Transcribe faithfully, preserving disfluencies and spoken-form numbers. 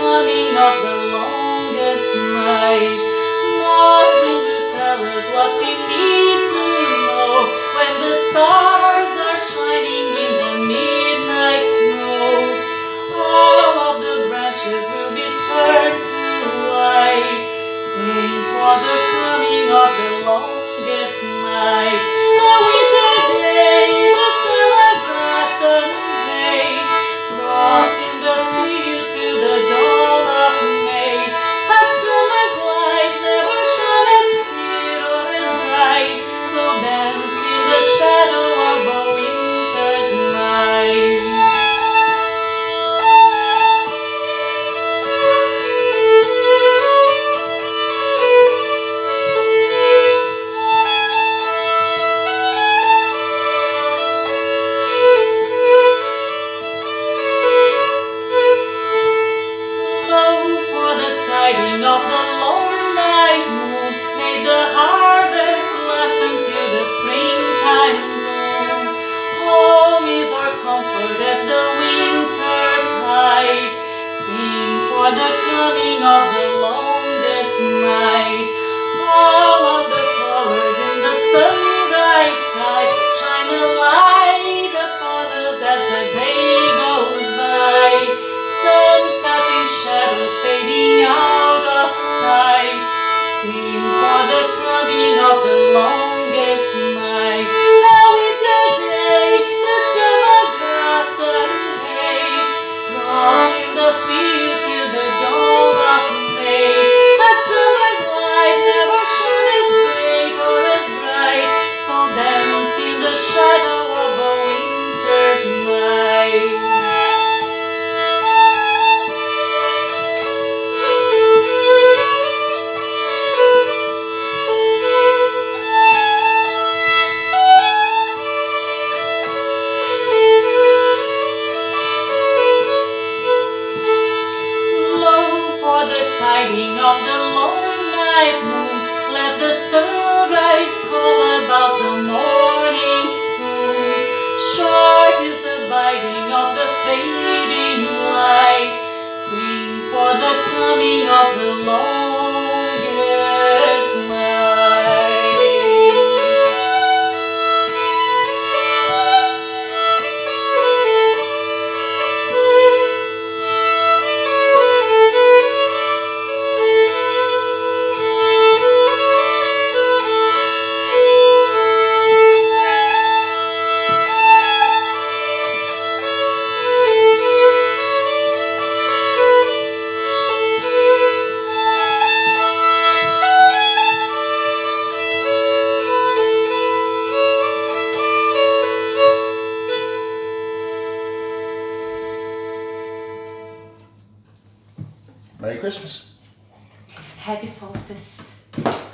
coming of the longest night. What will you tell us what we need to know when the stars are shining in the midnight snow? All of the branches will be turned to white. Sing for the coming of the longest night. A winter day, the summer grass doesn't fade. Frost in the field to the dawn of May. A summer's light never shone as clear or as bright. So dance in the shadow of a winter's night. Tiding of the long night moon, may the harvest last until the springtime bloom. Home is our comfort at the winter's height. Sing for the coming of the longest night. All of the colors in the sunrise sky shine a light upon us as the day goes by. Sunset in shadows fading out of sight. Sing for the coming of the longest night. A winter day, the summer grass doesn't fade. Frost in the field till the dawn of May. A summer's light never shone as great or as bright. So dance in the shadow of a winter's night. Tiding of the long night moon, let the sunrise call about the morning soon. Short is the biding of the fading light. Sing for the coming of the longest night. Merry Christmas. Happy solstice.